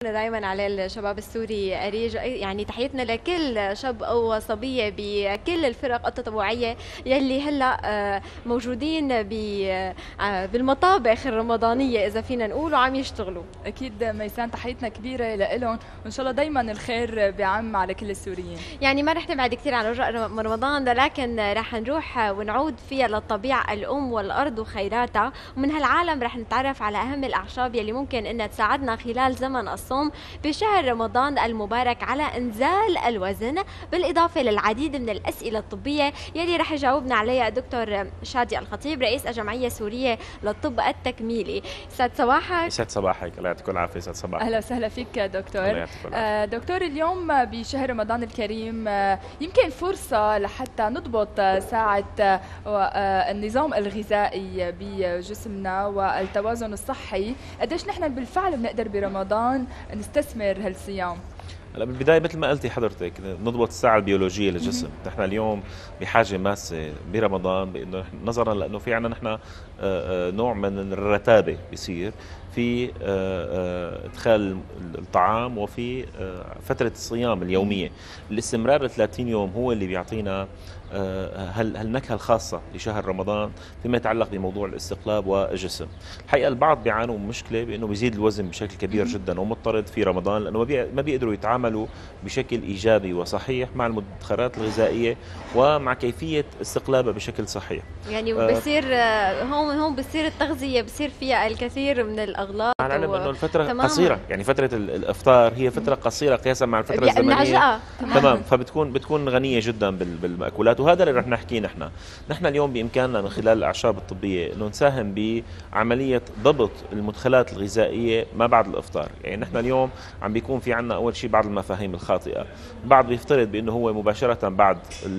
دائما على الشباب السوري أريج، يعني تحياتنا لكل شاب أو صبية بكل الفرق التطوعية يلي هلا موجودين بالمطابخ الرمضانية إذا فينا نقول، وعم يشتغلوا. أكيد ميسان، تحياتنا كبيرة لهم، وإن شاء الله دايما الخير بعم على كل السوريين. يعني ما رح نبعد كثير عن رجاء رمضان، لكن رح نروح ونعود فيها للطبيعة، الأم والأرض وخيراتها، ومن هالعالم رح نتعرف على أهم الأعشاب يلي ممكن إنها تساعدنا خلال زمن الصوم بشهر رمضان المبارك على إنزال الوزن، بالإضافة للعديد من الأسئلة الطبية يلي رح يجاوبنا عليها الدكتور شادي الخطيب، رئيس الجمعية السورية للطب التكميلي. يسعد صباحك. يسعد صباحك، الله يعطيكم العافية. يسعد صباحك. أهلا وسهلا فيك دكتور. الله يعطيكم العافية. دكتور، اليوم بشهر رمضان الكريم يمكن فرصة لحتى نضبط ساعة النظام الغذائي بجسمنا والتوازن الصحي. قديش نحن بالفعل بنقدر برمضان نستثمر هالصيام؟ هلا بالبدايه مثل ما قلتي حضرتك، نضبط الساعه البيولوجيه للجسم. نحن اليوم بحاجه ماسه برمضان، بانه نظرا لانه في عندنا نحن نوع من الرتابه بيصير في ادخال الطعام وفي فتره الصيام اليوميه. الاستمرار ل 30 يوم هو اللي بيعطينا هالنكهه الخاصه لشهر رمضان فيما يتعلق بموضوع الاستقلاب والجسم. الحقيقه البعض بيعانوا من مشكله بانه بيزيد الوزن بشكل كبير جدا ومضطرد في رمضان، لانه ما بيقدروا يتعاملوا بشكل ايجابي وصحيح مع المدخرات الغذائيه ومع كيفيه استقلابها بشكل صحيح. يعني بصير هون بصير التغذيه بصير فيها الكثير من الاغلاط، على العلم انه الفتره قصيره، يعني فتره الافطار هي فتره قصيره قياسا مع الفتره الزمنيه. تمام. فبتكون غنيه جدا بالمأكولات، وهذا اللي رح نحكيه. نحن اليوم بامكاننا من خلال الاعشاب الطبيه انه نساهم بعمليه ضبط المدخلات الغذائيه ما بعد الافطار. يعني نحن اليوم عم بيكون في عندنا اول شيء بعض المفاهيم الخاطئه. بعض بيفترض بانه هو مباشره بعد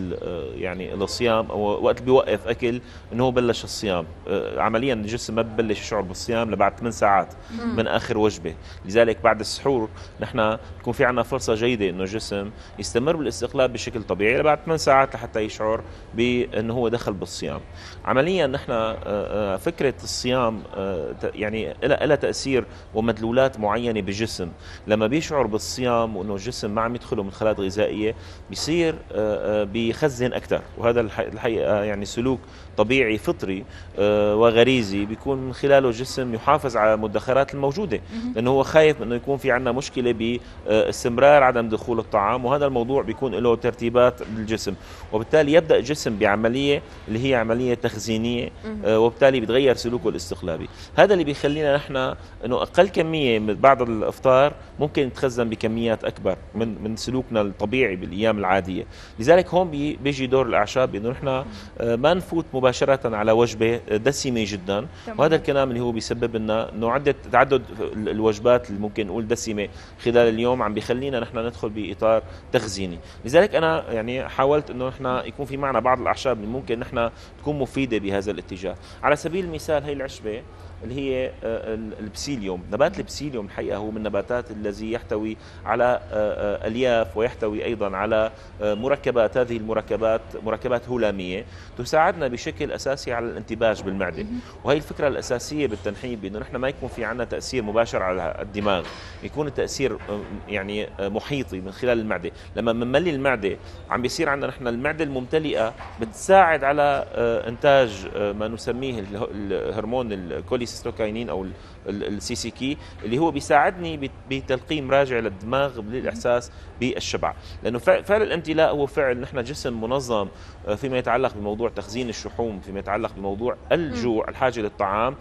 يعني الصيام او وقت بيوقف اكل انه هو بلش الصيام. عمليا الجسم ما ببلش يشعر بالصيام لبعد 8 ساعات من اخر وجبه. لذلك بعد السحور نحن بيكون في عندنا فرصه جيده انه الجسم يستمر بالاستقلاب بشكل طبيعي لبعد 8 ساعات لحتى يشعر بانه هو دخل بالصيام. عمليا نحن فكره الصيام يعني لها تاثير ومدلولات معينه بالجسم. لما بيشعر بالصيام وانه الجسم ما عم يدخله مدخلات غذائيه بيصير بيخزن اكثر، وهذا الحقيقه يعني سلوك طبيعي فطري وغريزي بيكون من خلاله الجسم يحافظ على المدخرات الموجوده، لانه هو خايف انه يكون في عندنا مشكله باستمرار عدم دخول الطعام، وهذا الموضوع بيكون له ترتيبات بالجسم، وبالتالي يبدا الجسم بعمليه اللي هي عمليه تخزينيه، وبالتالي بيتغير سلوكه الاستقلابي. هذا اللي بيخلينا نحن انه اقل كميه من بعد الافطار ممكن يتخزن بكميات اكبر من سلوكنا الطبيعي بالايام العاديه. لذلك هون بيجي دور الاعشاب انه نحن ما نفوت مباشره على وجبه دسمه جدا، وهذا الكلام اللي هو بيسبب لنا انه تعدد الوجبات اللي ممكن نقول دسمه خلال اليوم عم بيخلينا نحن ندخل باطار تخزيني. لذلك انا يعني حاولت انه نحن يكون في معنا بعض الاعشاب اللي ممكن نحن تكون مفيده بهذا الاتجاه. على سبيل المثال هي العشبه اللي هي البسيليوم. نبات البسيليوم الحقيقه هو من النباتات الذي يحتوي على الياف ويحتوي ايضا على مركبات. هذه المركبات مركبات هلاميه تساعدنا بشكل اساسي على الانتباج بالمعده، وهي الفكره الاساسيه بالتنحيب، انه نحن ما يكون في عندنا تاثير مباشر على الدماغ، يكون التاثير يعني محيطي من خلال المعده. لما بنملي المعده عم بيصير عندنا نحن المعده الممتلئه بتساعد على انتاج ما نسميه الهرمون الكوليسيستوكاينين او السي سي كي، اللي هو بيساعدني بتلقيم راجع للدماغ للاحساس بالشبع. لانه فعل الامتلاء هو فعل نحن جسم منظم فيما يتعلق بموضوع تخزين الشحوم، فيما يتعلق بموضوع الجوع، الحاجه للطعام،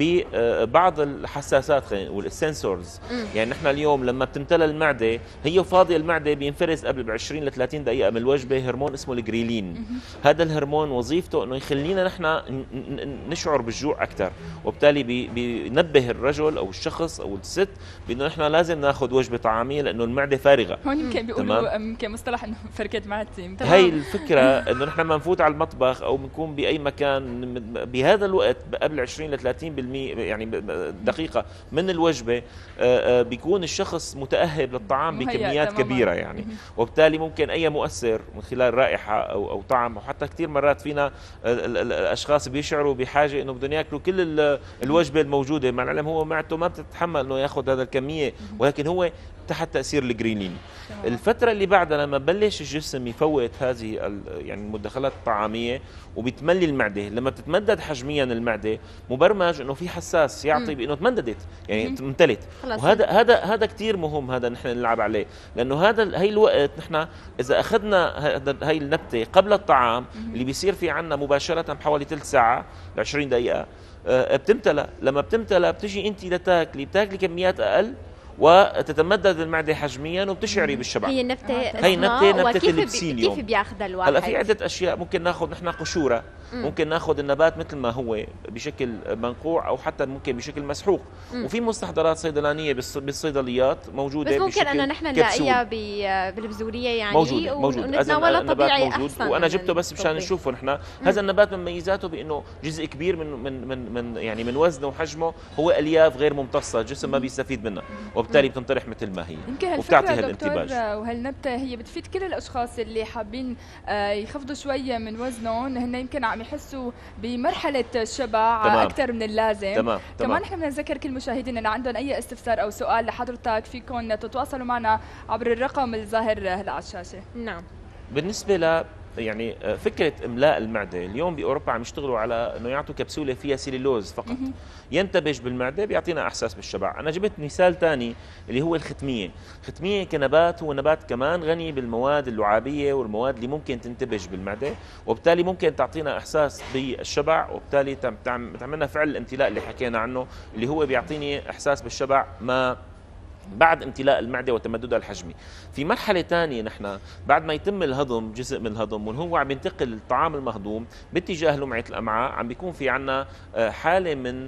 ببعض الحساسات خلينا نقول السنسورز. يعني نحن اليوم لما بتمتلى المعده هي فاضيه، المعده بينفرز قبل ب 20 ل 30 دقيقه من الوجبه هرمون اسمه الجريلين. هذا الهرمون وظيفته انه يخلينا نحن نشعر بالجوع اكثر، وبالتالي بينبه الرجل او الشخص او الست بانه نحن لازم ناخذ وجبه طعاميه لانه المعده فارغه. هون يمكن بيقولوا يمكن مصطلح انه فركه معدتي. هي الفكره انه نحن لما نفوت على المطبخ او بنكون باي مكان بهذا الوقت قبل 20 ل 30% يعني دقيقه من الوجبه بيكون الشخص متاهب للطعام بكميات كبيره يعني، وبالتالي ممكن اي مؤثر من خلال رائحه او طعم، وحتى كثير مرات فينا الاشخاص بيشعروا بحاجه انه بدهم ياكلوا كل الوجبه الموجوده، مع العلم العالم هو معدته ما بتتحمل انه ياخذ هذا الكميه، ولكن هو تحت تاثير الجريلين. الفتره اللي بعدها لما بلش الجسم يفوت هذه يعني المدخلات الطعاميه وبتملي المعده، لما بتتمدد حجميا المعده مبرمج انه في حساس يعطي بانه تمددت يعني امتلت. وهذا كثير مهم، هذا نحن نلعب عليه، لانه هي الوقت نحن اذا اخذنا هي النبته قبل الطعام اللي بيصير في عندنا مباشره بحوالي ثلث ساعه ل 20 دقيقه بتمتلى. لما بتمتلى بتجي انت بتاكلي كميات اقل وتتمدد المعده حجميا وبتشعري بالشبع. هي النبته نبته البسيليوم. كيف بياخذها الواحد؟ هلا في عده اشياء ممكن ناخذ نحن قشوره، ممكن ناخذ النبات مثل ما هو بشكل منقوع او حتى ممكن بشكل مسحوق. وفي مستحضرات صيدلانيه بالصيدليات موجوده بس ممكن ان نحن نلاقيها بالبذوريه يعني موجود ونتناولها طبيعي احسن. وانا جبته بس مشان نشوفه نحن. هذا النبات من ميزاته بانه جزء كبير من يعني من وزنه وحجمه هو الياف غير ممتصه، الجسم ما بيستفيد منها وبالتالي بتنطرح مثل ما هي وبتعطي هالانتباج. وهالنبته هي بتفيد كل الاشخاص اللي حابين يخفضوا شويه من وزنهم، هن يمكن عم يحسوا بمرحله شبع اكثر من اللازم. كمان نحن بنذكر كل مشاهدينا ان عندهم اي استفسار او سؤال لحضرتك فيكم تتواصلوا معنا عبر الرقم الظاهر هلا على الشاشه. نعم. بالنسبه يعني فكرة إملاء المعدة اليوم بأوروبا عم يشتغلوا على أنه يعطوا كبسولة فيها سيلولوز فقط ينتبج بالمعدة بيعطينا إحساس بالشبع. أنا جبت مثال ثاني اللي هو الختمية. الختمية كنبات هو نبات كمان غني بالمواد اللعابية والمواد اللي ممكن تنتبج بالمعدة، وبالتالي ممكن تعطينا إحساس بالشبع، وبالتالي تعملنا فعل الامتلاء اللي حكينا عنه اللي هو بيعطيني إحساس بالشبع ما بعد امتلاء المعدة وتمددها الحجمي. في مرحلة ثانية نحن بعد ما يتم الهضم، جزء من الهضم وهو عم ينتقل الطعام المهضوم باتجاه لمعة الأمعاء، عم بيكون في عنا حالة من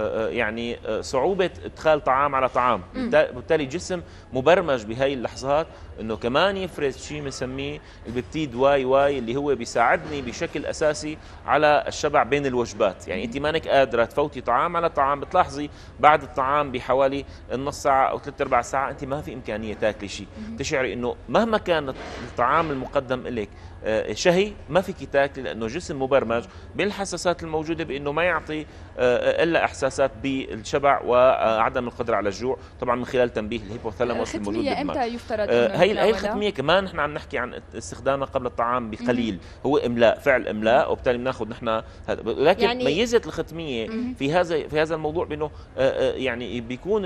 يعني صعوبة إدخال طعام على طعام. بالتالي الجسم مبرمج بهاي اللحظات انه كمان يفرز شيء بنسميه البيبتيد واي اللي هو بيساعدني بشكل اساسي على الشبع بين الوجبات. يعني انت مانك قادره تفوتي طعام على طعام، بتلاحظي بعد الطعام بحوالي النص ساعه او 3/4 ساعه انت ما في امكانيه تاكلي شيء، تشعري انه مهما كان الطعام المقدم لك شهي ما فيك تاكلي، لانه جسم مبرمج بالحساسات الموجوده بانه ما يعطي الا احساسات بالشبع وعدم القدره على الجوع، طبعا من خلال تنبيه الهيبوثالاموس الموجود بالدماغ. امتى يفترض هي الختميه كمان نحن عم نحكي عن استخدامها قبل الطعام بقليل، هو املاء، فعل املاء، وبالتالي بناخذ نحن هذا. لكن يعني ميزه الختميه في هذا الموضوع بانه يعني بيكون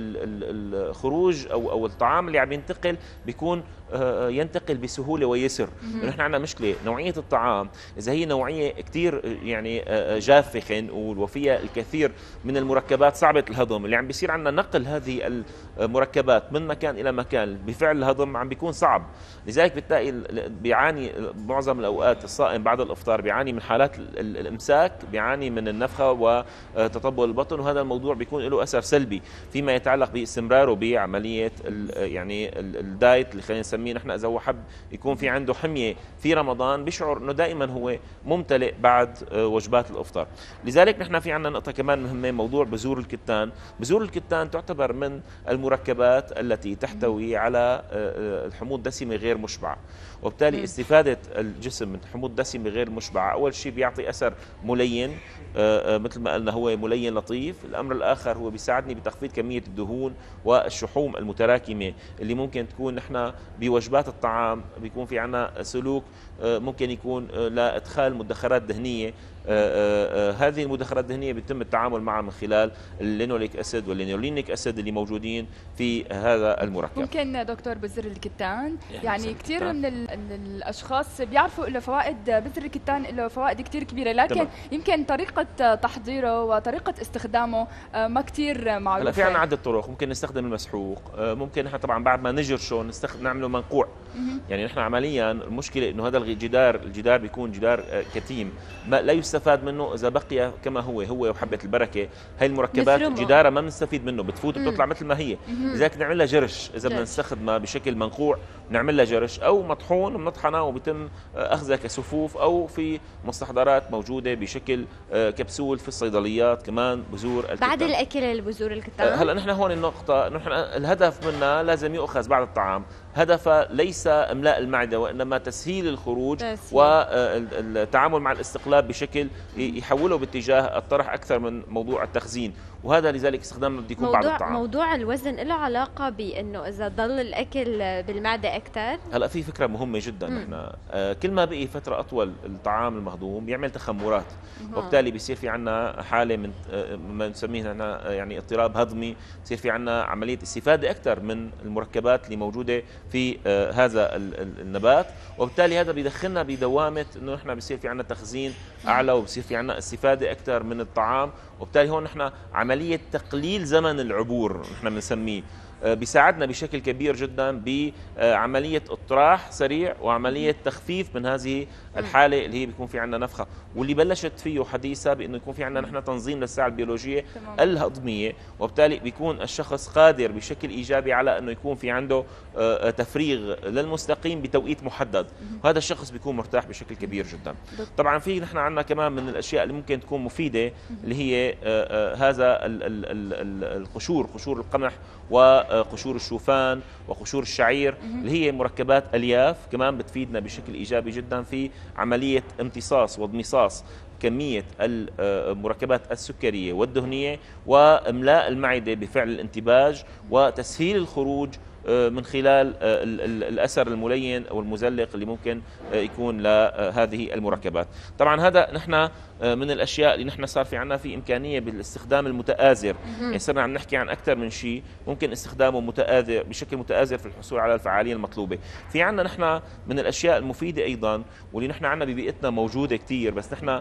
الخروج او الطعام اللي عم ينتقل بيكون ينتقل بسهوله ويسر. نحن عندنا مشكله نوعيه الطعام اذا هي نوعيه كثير يعني جافه خلينا نقول وفيها الكثير من المركبات صعبه الهضم، اللي عم بيصير عندنا نقل هذه المركبات من مكان الى مكان بفعل الهضم عم بيكون صعب. لذلك بتلاقي بيعاني معظم الاوقات الصائم بعد الافطار بيعاني من حالات الامساك، بيعاني من النفخه وتطبل البطن، وهذا الموضوع بيكون له اثر سلبي فيما يتعلق باستمراره بعمليه يعني الدايت اللي خلينا نسميه نحن. اذا هو حب يكون في عنده حميه في رمضان بيشعر انه دائما هو ممتلئ بعد وجبات الافطار. لذلك نحن في عندنا نقطه كمان مهمه، موضوع بذور الكتان. بذور الكتان تعتبر من المركبات التي تحتوي على الحموض دسمه غير مشبعه، وبالتالي استفاده الجسم من حموض دسمه غير مشبعه اول شيء بيعطي اثر ملين مثل ما قلنا هو ملين لطيف. الامر الاخر هو بيساعدني بتخفيض كميه الدهون والشحوم المتراكمه اللي ممكن تكون نحن بوجبات الطعام بيكون في عنا سلوك ممكن يكون لادخال مدخرات دهنيه. هذه المدخرات الدهنيه بيتم التعامل معها من خلال اللينوليك اسيد واللينولينيك اسيد اللي موجودين في هذا المركب. ممكن دكتور بذر الكتان يعني كثير من الاشخاص بيعرفوا له فوائد، بذر الكتان له فوائد كثير كبيره، لكن طبعا. يمكن طريقه تحضيره وطريقه استخدامه ما كثير معروفه. هلا في عندنا عده طرق، ممكن نستخدم المسحوق، ممكن نحن طبعا بعد ما نجرشه نعمله منقوع. يعني نحن عمليا المشكله انه هذا الجدار بيكون جدار كتيم لا يستفاد منه اذا بقي كما هو وحبه البركه. هاي المركبات جدارها ما بنستفيد منه، بتفوت وبتطلع مثل ما هي. لذلك نعمل لها جرش، اذا بدنا نستخدمها بشكل منقوع نعمل لها جرش او مطحون بنطحنها وبيتم اخذها كسفوف او في مستحضرات موجوده بشكل كبسول في الصيدليات. كمان بذور الكتان بعد الاكل البذور الكتان. هلا نحن هون النقطه، نحن الهدف منها لازم يؤخذ بعد الطعام، هدفها ليس املاء المعده وانما تسهيل الخروج والتعامل مع الاستقلاب بشكل بشكل يحوله باتجاه الطرح اكثر من موضوع التخزين، وهذا لذلك استخدامنا بده يكون بعد الطعام. موضوع الوزن له علاقه بانه اذا ضل الاكل بالمعده اكثر. هلا في فكره مهمه جدا، نحن كل ما بقي فتره اطول الطعام المهضوم بيعمل تخمرات، وبالتالي بيصير في عندنا حاله من ما نسميه هنا يعني اضطراب هضمي، بصير في عندنا عمليه استفاده اكثر من المركبات اللي موجوده في هذا النبات، وبالتالي هذا بيدخلنا بدوامه انه نحن بصير في عندنا تخزين اعلى وبصير في عندنا استفاده اكثر من الطعام، وبالتالي هون نحن عمليه تقليل زمن العبور نحن بنسميه بيساعدنا بشكل كبير جدا بعمليه اطراح سريع وعمليه تخفيف من هذه الحاله اللي هي بيكون في عندنا نفخه، واللي بلشت فيه حديثا بانه يكون في عندنا نحن تنظيم للساعه البيولوجيه الهضميه، وبالتالي بيكون الشخص قادر بشكل ايجابي على انه يكون في عنده تفريغ للمستقيم بتوقيت محدد، وهذا الشخص بيكون مرتاح بشكل كبير جدا. طبعا في نحن عندنا كمان من الاشياء اللي ممكن تكون مفيده اللي هي هذا القشور، قشور القمح وقشور الشوفان وقشور الشعير اللي هي مركبات الياف، كمان بتفيدنا بشكل ايجابي جدا في عمليه امتصاص واضمصاص كميه المركبات السكريه والدهنيه واملاء المعده بفعل الانتباج وتسهيل الخروج من خلال الاثر الملين او المزلق اللي ممكن يكون لهذه المركبات. طبعا هذا نحن من الاشياء اللي نحن صار في عنا في امكانيه بالاستخدام المتآزر، يعني صرنا عم نحكي عن اكثر من شيء ممكن استخدامه متآزر بشكل متآزر في الحصول على الفعاليه المطلوبه. في عنا نحن من الاشياء المفيده ايضا واللي نحن عنا ببيئتنا موجوده كثير، بس نحن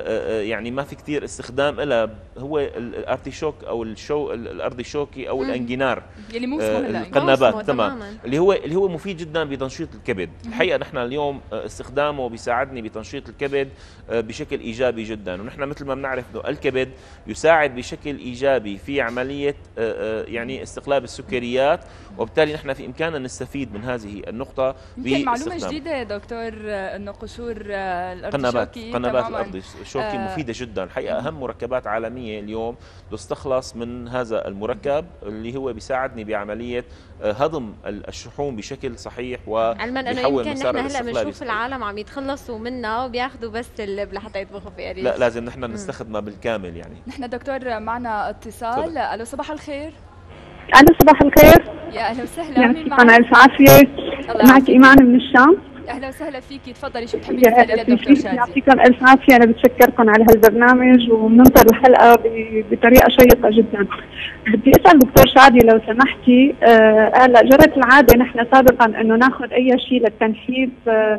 يعني ما في كثير استخدام لها، هو الارتيشوك او الارضي شوكي او الانجينار اللي موسمه هلا القنابات، تمام، اللي هو مفيد جدا بتنشيط الكبد. الحقيقه نحن اليوم استخدامه بيساعدني بتنشيط الكبد بشكل ايجابي جدا، ونحن مثل ما بنعرف انه الكبد يساعد بشكل ايجابي في عمليه يعني استقلاب السكريات، وبالتالي نحن في امكاننا نستفيد من هذه النقطه. يمكن معلومه جديده يا دكتور انه قشور الارتشوكي قنابات الارض الشوكي مفيده جدا. الحقيقه اهم مركبات عالميه اليوم تستخلص من هذا المركب اللي هو بيساعدني بعمليه هضم الشحوم بشكل صحيح علما انه يمكن نحن هلا بنشوف العالم عم يتخلصوا منها وبياخذوا بس اللب لحتى يطبخوا في قريش. لا لازم نحن نستخدمها بالكامل. يعني نحن دكتور معنا اتصال. الو صباح الخير. الو صباح الخير. يا اهلا وسهلا. مين معك؟ انا الف عافيه. معك ايمان من الشام. اهلا وسهلا فيكي، تفضلي شو بتحبي تسالي للدكتور شادي؟ يعطيكم الف عافيه، انا بتشكركم على هالبرنامج وبننطر الحلقه بطريقه شيقه جدا. بدي اسال دكتور شادي لو سمحتي، هلا جرت العاده نحن سابقا انه ناخذ اي شيء للتنحيف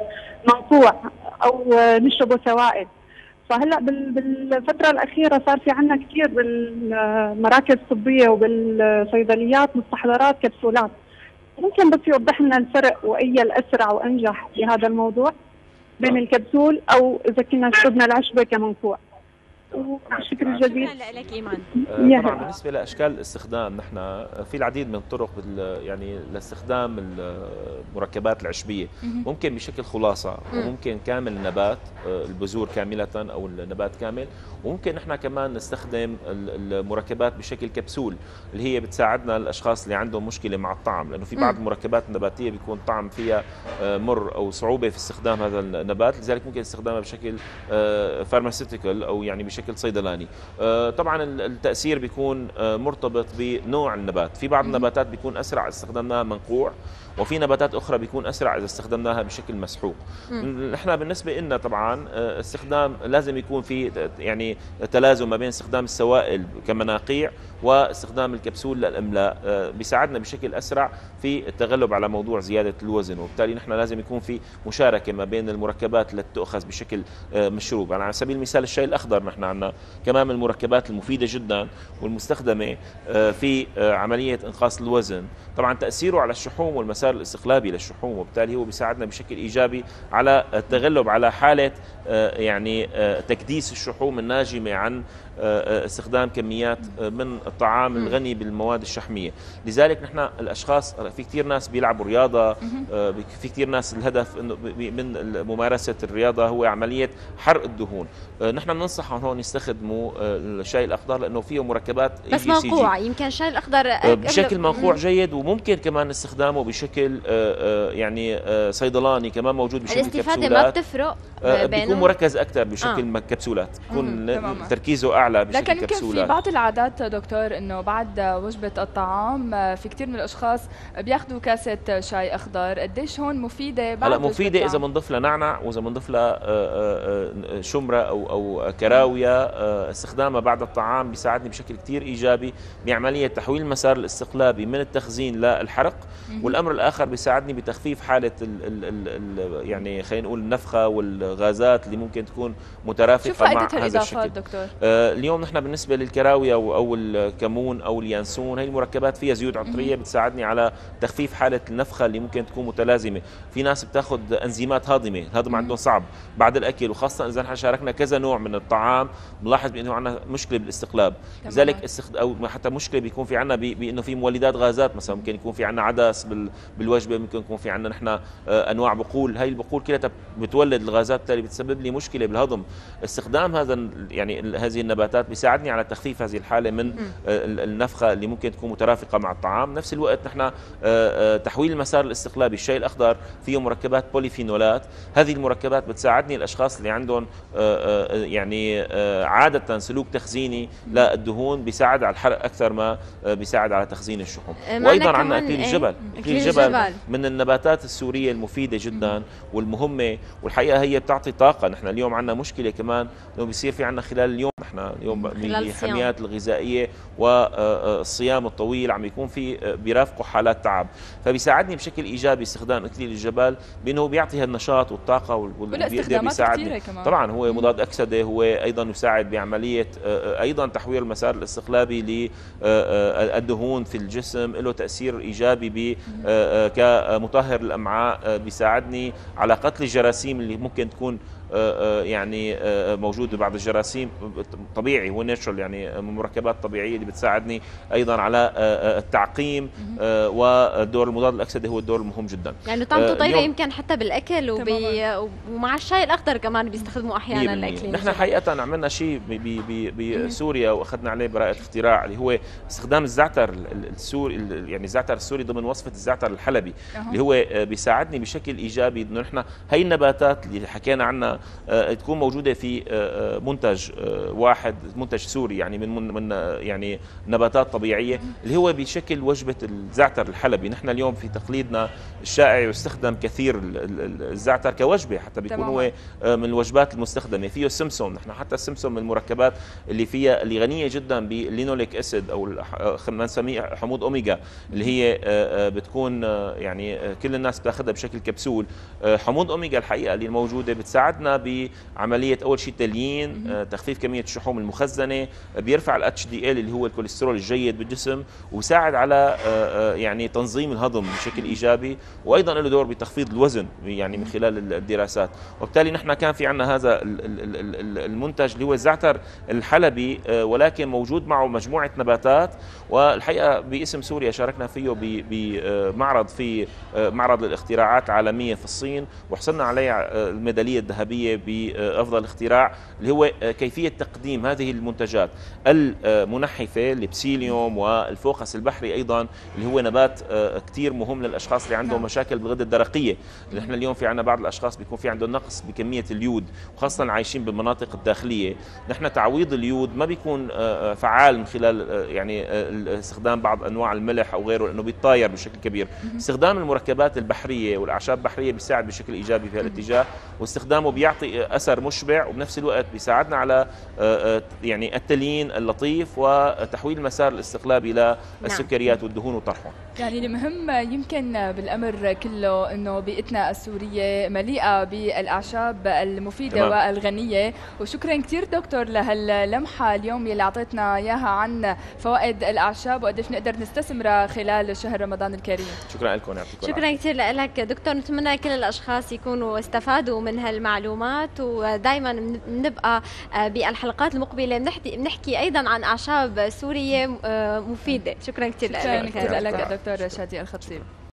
منقوع او نشربه سوائل، فهلا بالفتره الاخيره صار في عندنا كثير بالمراكز الطبيه وبالصيدليات مستحضرات كبسولات، ممكن بس يوضح لنا الفرق واي الاسرع وانجح في هذا الموضوع بين الكبسول او اذا كنا شربنا العشبه كمنقوع؟ شكرا جزيلا. شكرا لك ايمان. طبعا بالنسبه لاشكال الاستخدام نحن في العديد من الطرق يعني لاستخدام المركبات العشبيه، ممكن بشكل خلاصه وممكن كامل النبات البذور كامله او النبات كامل، وممكن نحن كمان نستخدم المركبات بشكل كبسول اللي هي بتساعدنا الاشخاص اللي عندهم مشكله مع الطعم، لانه في بعض المركبات النباتيه بيكون طعم فيها مر او صعوبه في استخدام هذا النبات، لذلك ممكن استخدامها بشكل فارماسيوتيكال او يعني بشكل صيدلاني. طبعا التأثير بيكون مرتبط بنوع النبات، في بعض النباتات بيكون أسرع استخدمناها منقوع، وفي نباتات أخرى بيكون أسرع إذا استخدمناها بشكل مسحوق. نحن بالنسبة لنا طبعا استخدام لازم يكون في يعني تلازم ما بين استخدام السوائل كمناقيع واستخدام الكبسول للإملاء، بيساعدنا بشكل أسرع في التغلب على موضوع زيادة الوزن، وبالتالي نحن لازم يكون في مشاركة ما بين المركبات التي تؤخذ بشكل مشروب. يعني على سبيل المثال الشاي الأخضر نحن عندنا كمان من المركبات المفيدة جدا والمستخدمة في عملية إنقاص الوزن. طبعا تأثيره على الشحوم والمسار الاستقلابي للشحوم، وبالتالي هو بيساعدنا بشكل إيجابي على التغلب على حالة يعني تكديس الشحوم الناجمة عن استخدام كميات من الطعام الغني بالمواد الشحميه. لذلك نحن الاشخاص، في كثير ناس بيلعبوا رياضه، في كثير ناس الهدف انه من ممارسه الرياضه هو عمليه حرق الدهون. نحن بننصحهم هون يستخدموا الشاي الاخضر لانه فيه مركبات بس منقوع. يمكن الشاي الاخضر بشكل منقوع جيد، وممكن كمان استخدامه بشكل يعني صيدلاني كمان موجود بشكل كبسولات. الاستفاده ما بتفرق بيكون مركز اكثر بشكل كبسولات، بيكون تركيزه اعلى بشكل لكن كبسولات. لكن في بعض العادات دكتور انه بعد وجبه الطعام في كثير من الاشخاص بياخذوا كاسه شاي اخضر، قديش هون مفيده؟ بعد هلا مفيده اذا بنضيف لها نعنع، واذا بنضيف لها شمره او كراويه. استخدامها بعد الطعام بيساعدني بشكل كثير ايجابي بعمليه تحويل المسار الاستقلابي من التخزين للحرق. والامر الاخر بيساعدني بتخفيف حاله يعني خلينا نقول النفخه والغازات اللي ممكن تكون مترافقه مع هذا الشكل. دكتور اليوم نحن بالنسبه للكراويه او الكمون او اليانسون، هي المركبات فيها زيوت عطريه بتساعدني على تخفيف حاله النفخه اللي ممكن تكون متلازمه. في ناس بتاخذ انزيمات هاضمه، الهضم عندهم صعب بعد الاكل، وخاصه اذا نحن شاركنا كذا نوع من الطعام بنلاحظ بانه عندنا مشكله بالاستقلاب. لذلك او حتى مشكله بيكون في عندنا بانه في مولدات غازات، مثلا ممكن يكون في عندنا عدس بالوجبه، ممكن يكون في عندنا نحن انواع بقول، هي البقول كلها بتولد الغازات اللي بتسبب لي مشكله بالهضم. استخدام هذا يعني هذه النباتات بيساعدني على تخفيف هذه الحاله من النفخه اللي ممكن تكون مترافقه مع الطعام. نفس الوقت نحن تحويل المسار الاستقلابي، الشاي الاخضر فيه مركبات بوليفينولات، هذه المركبات بتساعدني الاشخاص اللي عندهم يعني عاده سلوك تخزيني للدهون، بيساعد على الحرق اكثر ما بيساعد على تخزين الشحوم. وايضا عندنا اكليل الجبل. اكليل الجبل من النباتات السوريه المفيده جدا والمهمه، والحقيقه هي بتعطي طاقه. نحن اليوم عندنا مشكله كمان انه بيصير في عندنا خلال اليوم، نحن اليوم بالحميات الغذائيه والصيام الطويل عم يكون في بيرافقوا حالات تعب، فبيساعدني بشكل ايجابي استخدام اكليل الجبل بانه بيعطي هالنشاط والطاقه وبيقدر يساعدني. طبعا هو مضاد اكسده، هو ايضا يساعد بعمليه ايضا تحويل المسار الاستقلابي للدهون في الجسم، له تاثير ايجابي كمطهر الامعاء، بيساعدني على قتل الجراثيم اللي ممكن تكون يعني موجود ببعض الجراثيم طبيعي، هو ناتشرال يعني مركبات طبيعيه اللي بتساعدني ايضا على التعقيم. ودور المضاد الاكسده هو الدور المهم جدا. يعني طعمته طيبه يمكن حتى بالاكل ومع الشاي الاخضر كمان بيستخدموا احيانا الاكل. نحن حقيقه عملنا شيء بسوريا واخذنا عليه براءه اختراع، اللي هو استخدام الزعتر السوري، يعني الزعتر السوري ضمن وصفه الزعتر الحلبي، اللي هو بيساعدني بشكل ايجابي انه نحن هي النباتات اللي حكينا عنها تكون موجوده في منتج واحد، منتج سوري يعني من يعني نباتات طبيعيه، اللي هو بشكل وجبه الزعتر الحلبي. نحن اليوم في تقليدنا الشائع يستخدم كثير الزعتر كوجبه، حتى بيكون هو من الوجبات المستخدمه. فيه السمسم، نحن حتى السمسم من المركبات اللي غنيه جدا باللينوليك اسيد او خلينا نسميه حموض اوميجا، اللي هي بتكون يعني كل الناس بتاخذها بشكل كبسول. حموض اوميجا الحقيقه اللي موجوده بتساعدنا بعمليه اول شيء تليين، تخفيف كميه الشحوم المخزنه، بيرفع الاتش دي ال اللي هو الكوليسترول الجيد بالجسم، ويساعد على يعني تنظيم الهضم بشكل ايجابي، وايضا له دور بتخفيض الوزن يعني من خلال الدراسات. وبالتالي نحن كان في عندنا هذا المنتج اللي هو الزعتر الحلبي، ولكن موجود معه مجموعه نباتات، والحقيقه باسم سوريا شاركنا فيه بمعرض في معرض الاختراعات العالميه في الصين، وحصلنا عليه الميداليه الذهبيه بافضل اختراع، اللي هو كيفيه تقديم هذه المنتجات المنحفه، البسيليوم والفوقس البحري ايضا، اللي هو نبات كثير مهم للاشخاص اللي عندهم مشاكل بالغده الدرقيه. نحن اليوم في عندنا بعض الاشخاص بيكون في عندهم نقص بكميه اليود، وخاصه عايشين بالمناطق الداخليه. نحن تعويض اليود ما بيكون فعال من خلال يعني استخدام بعض انواع الملح او غيره، لانه بيتطاير بشكل كبير. استخدام المركبات البحريه والاعشاب البحريه بيساعد بشكل ايجابي في هالاتجاه، واستخدامه بيعطي اثر مشبع، وبنفس الوقت بيساعدنا على يعني التليين اللطيف وتحويل المسار الاستقلابي للسكريات والدهون وطرحهم. يعني المهم يمكن بالامر كله انه بيئتنا السوريه مليئه بالاعشاب المفيده والغنيه، وشكرا كثير دكتور لهاللمحه اليوم اللي اعطيتنا اياها عن فوائد الاعشاب وقديش نقدر نستثمرها خلال شهر رمضان الكريم. شكرا لكم، يعطيكم شكرا كثير لك دكتور. نتمنى كل الاشخاص يكونوا استفادوا من هالمعلومات. معلومات، ودائما بنبقى بالحلقات المقبله بنحكي ايضا عن اعشاب سوريه مفيده. شكرا كثير لك دكتور شادي الخطيب.